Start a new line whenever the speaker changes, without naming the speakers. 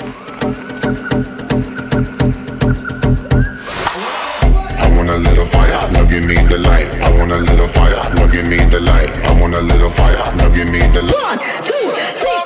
I want a little fire, now give me the light. I want a little fire, now give me the light. I want a little fire, now give me the light.
1, 2, 3.